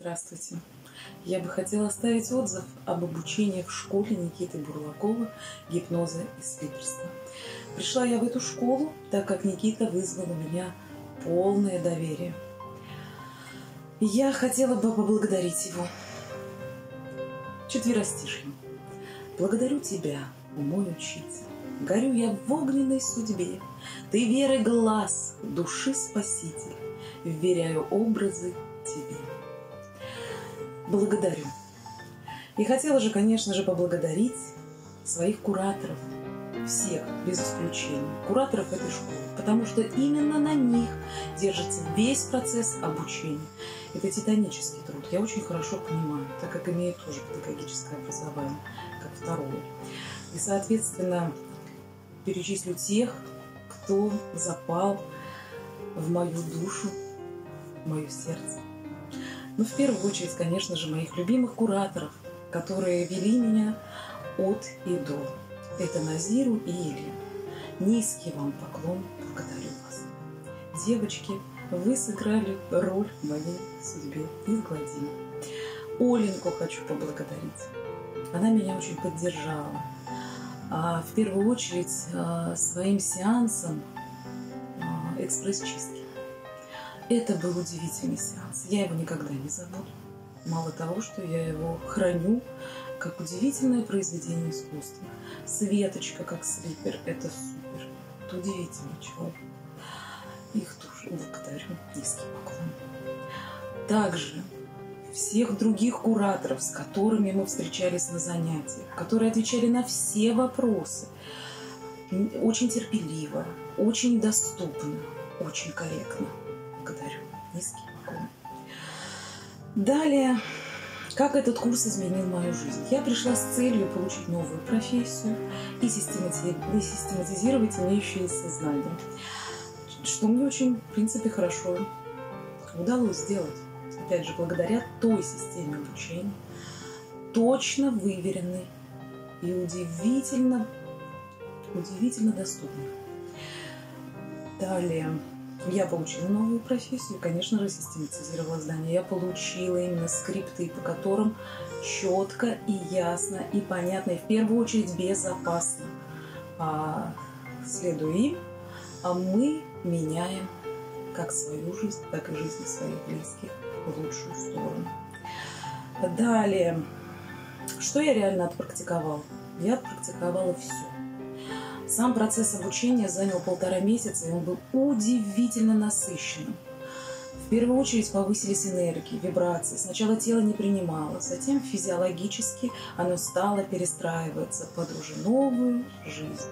Здравствуйте. Я бы хотела оставить отзыв об обучении в школе Никиты Бурлакова гипноза и слиперства. Пришла я в эту школу, так как Никита вызвал у меня полное доверие. Я хотела бы поблагодарить его. Четверостишьем. Благодарю тебя, о мой учитель. Горю я в огненной судьбе. Ты верой глаз, души спаситель. Вверяю образы тебе. Благодарю. И хотела же, конечно же, поблагодарить своих кураторов. Всех, без исключения. Кураторов этой школы. Потому что именно на них держится весь процесс обучения. Это титанический труд. Я очень хорошо понимаю, так как имею тоже педагогическое образование, как второе. И, соответственно, перечислю тех, кто запал в мою душу, в мое сердце. Но в первую очередь, конечно же, моих любимых кураторов, которые вели меня от и до. Это Назиру и Илья. Низкий вам поклон, благодарю вас. Девочки, вы сыграли роль в моей судьбе неизгладимо. Оленьку хочу поблагодарить. Она меня очень поддержала. В первую очередь своим сеансом экспресс-чистки. Это был удивительный сеанс. Я его никогда не забуду. Мало того, что я его храню как удивительное произведение искусства. Светочка как слипер. Это супер. Это удивительный человек. Их тоже благодарю. Низкий поклон. Также всех других кураторов, с которыми мы встречались на занятиях, которые отвечали на все вопросы. Очень терпеливо, очень доступно, очень корректно. Благодарю. Низкий поклон. Далее, как этот курс изменил мою жизнь? Я пришла с целью получить новую профессию и систематизировать имеющиеся знания. Что мне очень, в принципе, хорошо удалось сделать. Опять же, благодаря той системе обучения, точно выверенной и удивительно доступной. Далее, я получила новую профессию, конечно же, систематизировала знания. Я получила именно скрипты, по которым четко и ясно и понятно, и в первую очередь безопасно, следуя им, мы меняем как свою жизнь, так и жизнь своих близких в лучшую сторону. Далее, что я реально отпрактиковала? Я отпрактиковала все. Сам процесс обучения занял 1,5 месяца, и он был удивительно насыщенным. В первую очередь повысились энергии, вибрации. Сначала тело не принимало, затем физиологически оно стало перестраиваться под уже новую жизнь.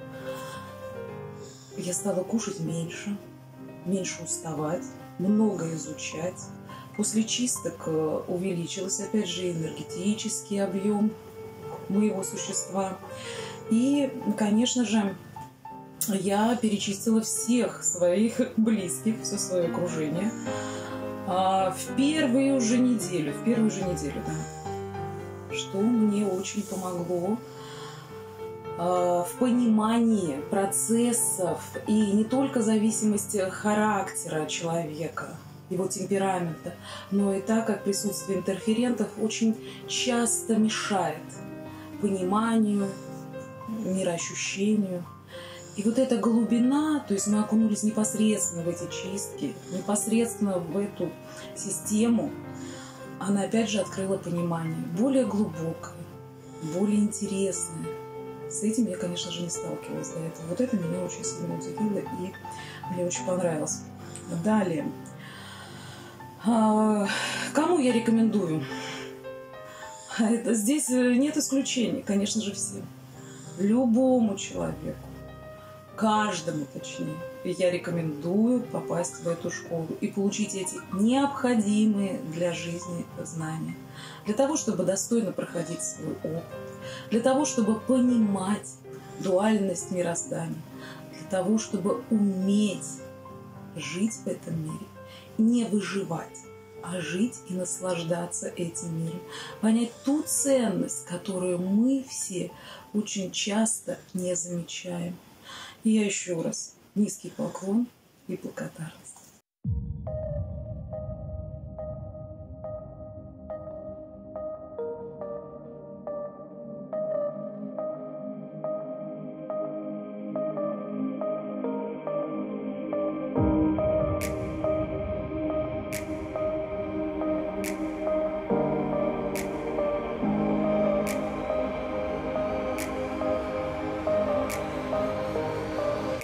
Я стала кушать меньше уставать, много изучать. После чисток увеличился, опять же, энергетический объем моего существа. И, конечно же, я перечислила всех своих близких, все свое окружение в первую же неделю, да, что мне очень помогло в понимании процессов и не только зависимости характера человека, его темперамента, но и так как присутствие интерферентов очень часто мешает пониманию, мироощущению. И вот эта глубина, то есть мы окунулись непосредственно в эти чистки, непосредственно в эту систему, она опять же открыла понимание более глубокое, более интересное. С этим я, конечно же, не сталкивалась до этого. Вот это меня очень сильно удивило и мне очень понравилось. Далее. Кому я рекомендую? Здесь нет исключений, конечно же, всем. Любому человеку, каждому точнее, я рекомендую попасть в эту школу и получить эти необходимые для жизни знания. Для того, чтобы достойно проходить свой опыт. Для того, чтобы понимать дуальность мироздания. Для того, чтобы уметь жить в этом мире. Не выживать, а жить и наслаждаться этим миром. Понять ту ценность, которую мы все очень часто не замечаем. И я еще раз низкий поклон и благодарность.